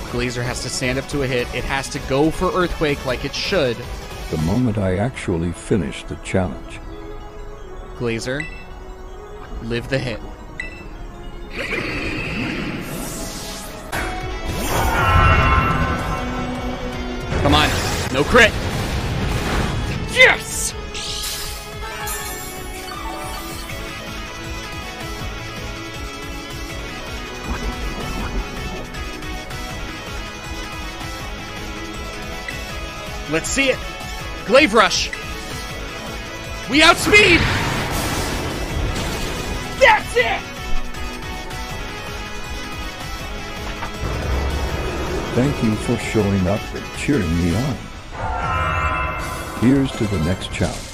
Glazer has to stand up to a hit. It has to go for Earthquake like it should. The moment I actually finish the challenge. Glazer, live the hit. Come on, no crit. Yes! Let's see it. Glaive Rush. We outspeed. That's it. Thank you for showing up and cheering me on. Here's to the next challenge.